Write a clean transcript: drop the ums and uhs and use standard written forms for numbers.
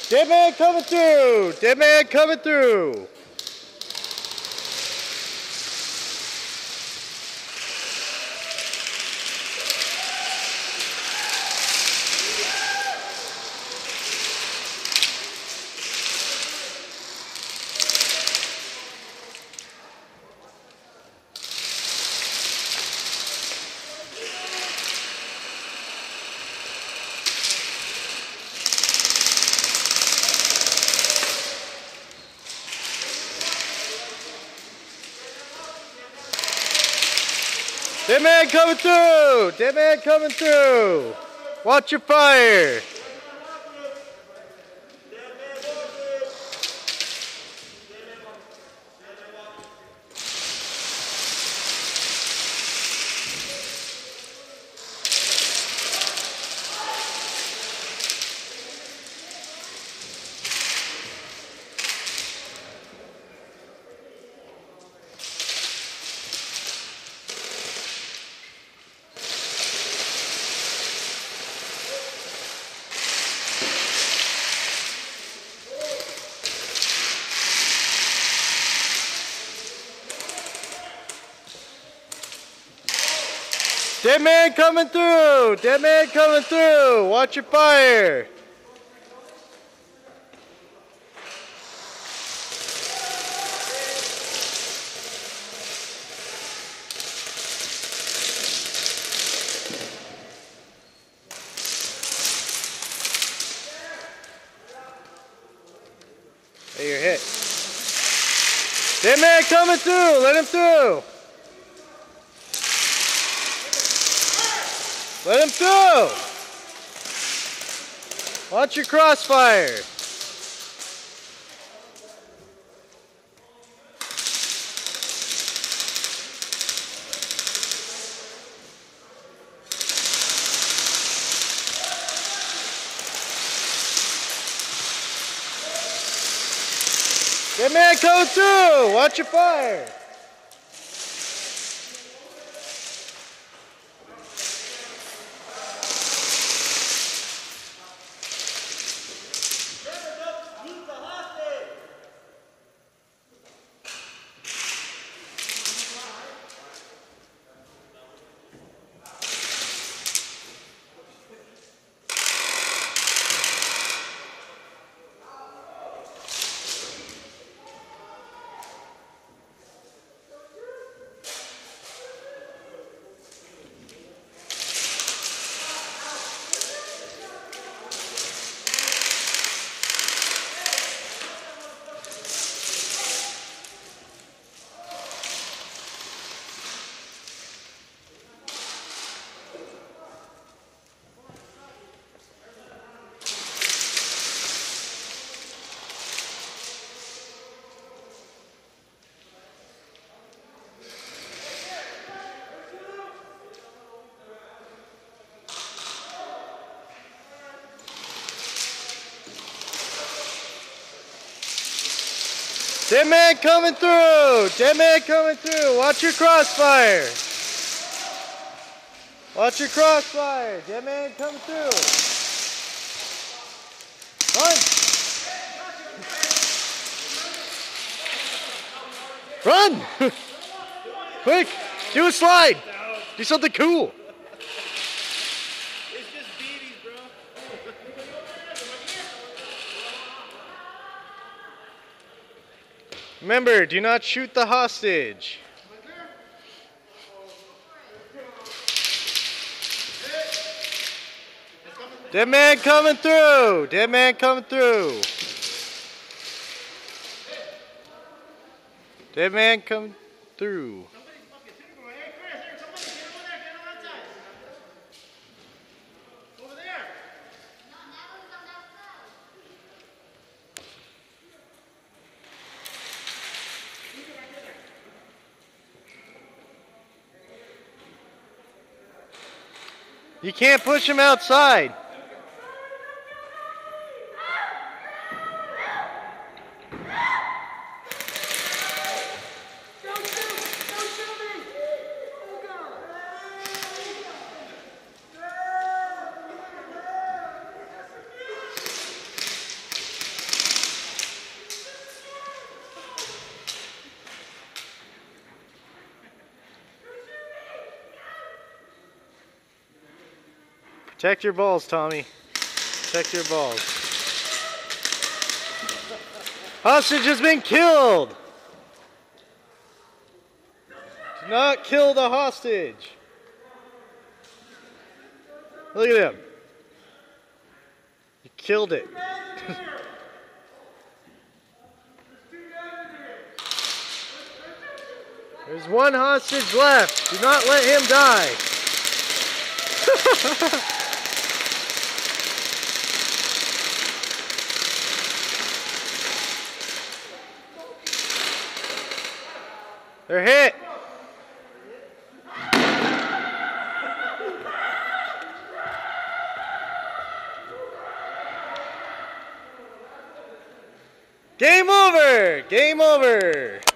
Dead man coming through! Dead man coming through! Dead man coming through! Dead man coming through! Watch your fire! Dead man coming through! Dead man coming through! Watch your fire! Hey, you're hit. Dead man coming through! Let him through! Let him through! Watch your crossfire! Dead man coming through! Watch your fire! Dead man coming through! Dead man coming through! Watch your crossfire! Watch your crossfire! Dead man coming through! Run! Run! Quick! Do a slide! Do something cool! It's just BBs, bro. Remember, do not shoot the hostage. Dead man coming through! Dead man coming through! Dead man coming through. You can't push him outside. Protect your balls, Tommy. Protect your balls. Hostage has been killed. Do not kill the hostage. Look at him. You killed it. There's one hostage left. Do not let him die. They're hit. Game over! Game over!